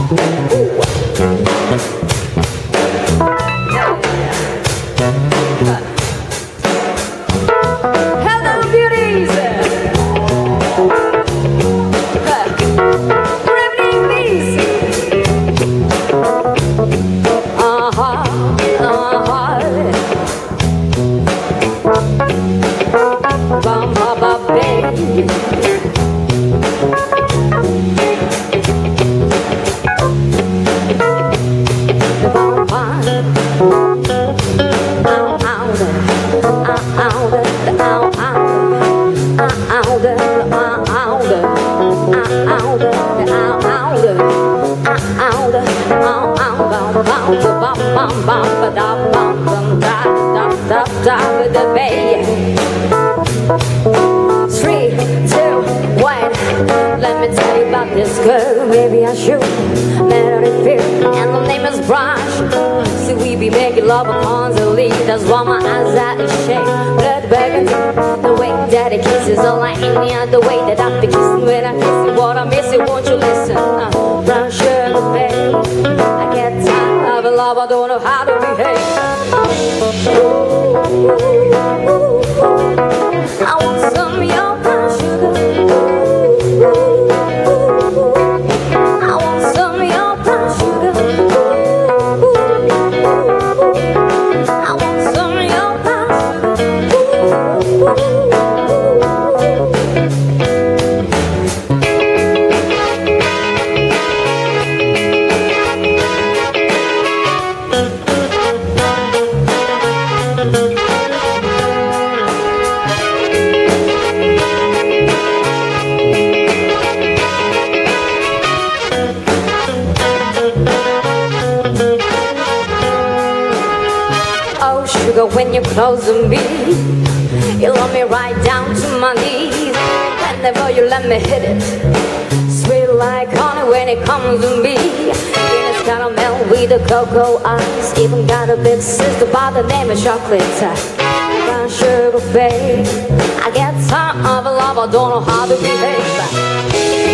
With the bay. 3, 2, 1. Let me tell you about this girl. Maybe I should let her feel. And the name is Brush. See, we be making love upon the lead. That's why my eyes are ashamed. Blood burgundy. The way that it kisses all I ain't the other way that I be kissing when I kiss you. What I miss it, won't you listen? Brown sugar, babe. I get tired of a love, I don't know how to behave. I want some of your brown sugar. I want some of your brown sugar. I want some of your brown sugar. Sugar, when you're close to me, you love me right down to my knees. Whenever you let me hit it, sweet like honey when it comes to me. It's caramel with the cocoa eyes. Even got a big sister by the name of Chocolate. Brown sugar, babe. I get tired of a love, I don't know how to behave.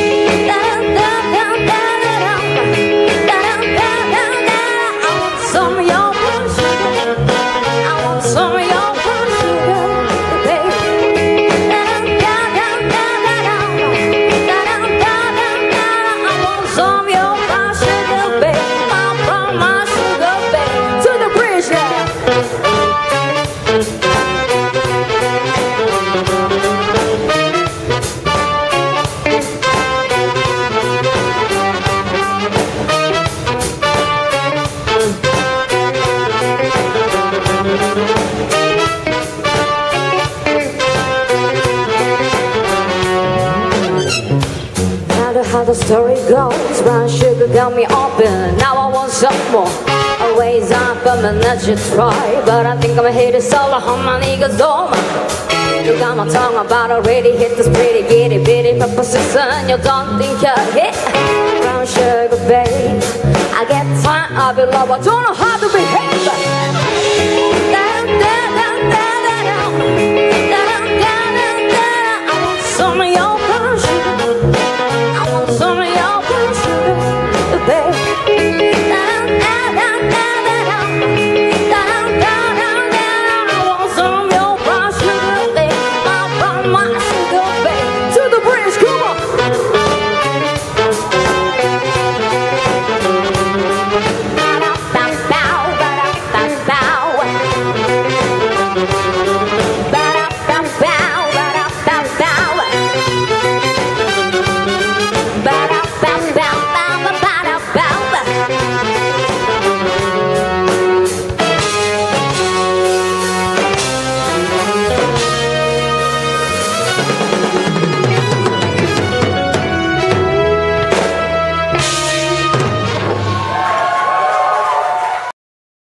How the story goes, brown sugar got me open. Now I want some more. Always up, I'm not your try, but I think I'm hit it solo on my niggas over. You got my tongue about already hit this pretty giddy bitty proposition. You don't think you're hit? Brown sugar, babe. I get tired of your love, I don't know how to